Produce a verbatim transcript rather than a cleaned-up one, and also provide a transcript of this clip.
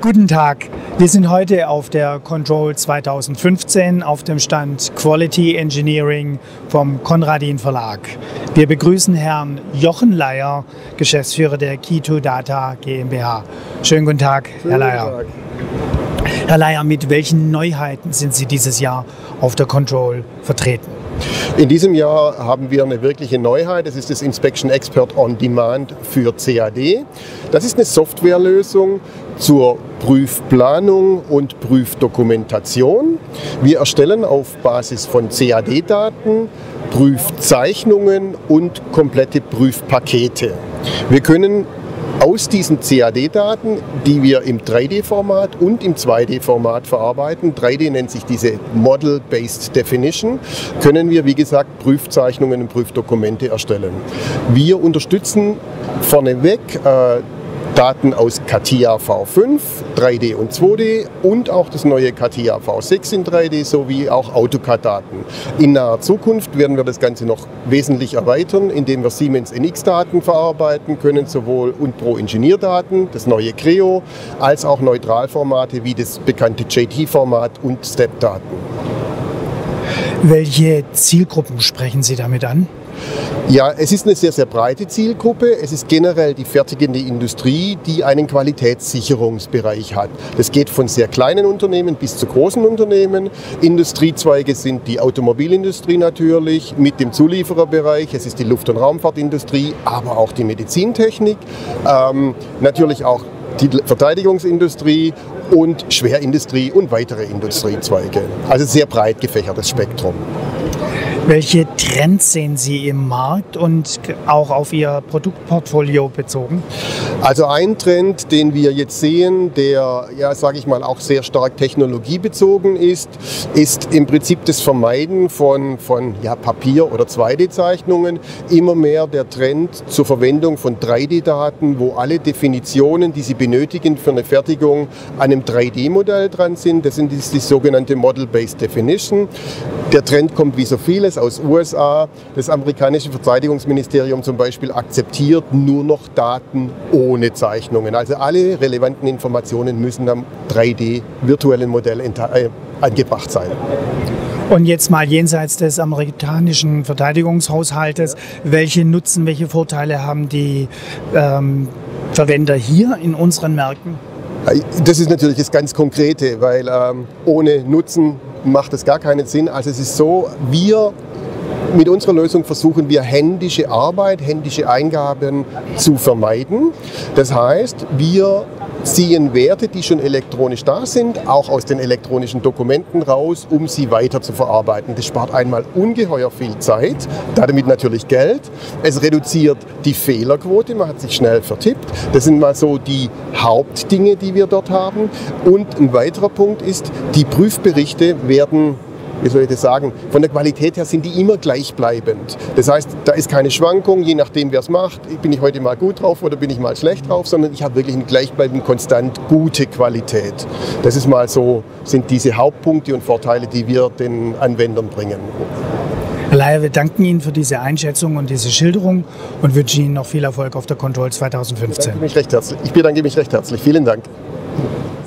Guten Tag, wir sind heute auf der Control zweitausendfünfzehn auf dem Stand Quality Engineering vom Konradin Verlag. Wir begrüßen Herrn Jochen Leier, Geschäftsführer der Key to Data GmbH. Schönen guten Tag, Herr Leier. Herr Leier, mit welchen Neuheiten sind Sie dieses Jahr auf der Control vertreten? In diesem Jahr haben wir eine wirkliche Neuheit. Das ist das Inspection Expert on Demand für C A D. Das ist eine Softwarelösung zur Prüfplanung und Prüfdokumentation. Wir erstellen auf Basis von C A D-Daten Prüfzeichnungen und komplette Prüfpakete. Wir können aus diesen C A D-Daten, die wir im drei D-Format und im zwei D-Format verarbeiten, drei D nennt sich diese Model-Based Definition, können wir, wie gesagt, Prüfzeichnungen und Prüfdokumente erstellen. Wir unterstützen vorneweg äh, Daten aus CATIA V fünf, drei D und zwei D und auch das neue CATIA V sechs in drei D sowie auch AutoCAD-Daten. In naher Zukunft werden wir das Ganze noch wesentlich erweitern, indem wir Siemens N X-Daten verarbeiten können, sowohl und Pro-Engineer-Daten, das neue Creo, als auch Neutralformate wie das bekannte J T-Format und Step-Daten. Welche Zielgruppen sprechen Sie damit an? Ja, es ist eine sehr, sehr breite Zielgruppe. Es ist generell die fertigende Industrie, die einen Qualitätssicherungsbereich hat. Das geht von sehr kleinen Unternehmen bis zu großen Unternehmen. Industriezweige sind die Automobilindustrie natürlich, mit dem Zuliefererbereich. Es ist die Luft- und Raumfahrtindustrie, aber auch die Medizintechnik. Ähm, natürlich auch die Verteidigungsindustrie und Schwerindustrie und weitere Industriezweige. Also sehr breit gefächertes Spektrum. Welche Trends sehen Sie im Markt und auch auf Ihr Produktportfolio bezogen? Also ein Trend, den wir jetzt sehen, der, ja, sage ich mal, auch sehr stark technologiebezogen ist, ist im Prinzip das Vermeiden von, von ja, Papier- oder zwei D-Zeichnungen. Immer mehr der Trend zur Verwendung von drei D-Daten, wo alle Definitionen, die Sie benötigen für eine Fertigung, an einem drei D-Modell dran sind. Das ist die sogenannte Model-Based Definition. Der Trend kommt wie so vieles aus U S A. Das amerikanische Verteidigungsministerium zum Beispiel akzeptiert nur noch Daten ohne Zeichnungen. Also alle relevanten Informationen müssen am drei D-virtuellen Modell äh, angebracht sein. Und jetzt mal jenseits des amerikanischen Verteidigungshaushaltes, welche Nutzen, welche Vorteile haben die ähm, Verwender hier in unseren Märkten? Das ist natürlich das ganz Konkrete, weil ähm, ohne Nutzen macht es gar keinen Sinn. Also es ist so, wir mit unserer Lösung versuchen wir händische Arbeit, händische Eingaben zu vermeiden. Das heißt, wir ziehen Werte, die schon elektronisch da sind, auch aus den elektronischen Dokumenten raus, um sie weiter zu verarbeiten. Das spart einmal ungeheuer viel Zeit, damit natürlich Geld. Es reduziert die Fehlerquote, man hat sich schnell vertippt. Das sind mal so die Hauptdinge, die wir dort haben. Und ein weiterer Punkt ist, die Prüfberichte werden, wie soll ich das sagen, von der Qualität her sind die immer gleichbleibend. Das heißt, da ist keine Schwankung, je nachdem wer es macht, bin ich heute mal gut drauf oder bin ich mal schlecht drauf, sondern ich habe wirklich eine gleichbleibend konstant gute Qualität. Das ist mal so, sind diese Hauptpunkte und Vorteile, die wir den Anwendern bringen. Herr Leier, wir danken Ihnen für diese Einschätzung und diese Schilderung und wünschen Ihnen noch viel Erfolg auf der Control zweitausendfünfzehn. Ich bedanke mich recht herzlich. Ich bedanke mich recht herzlich. Vielen Dank.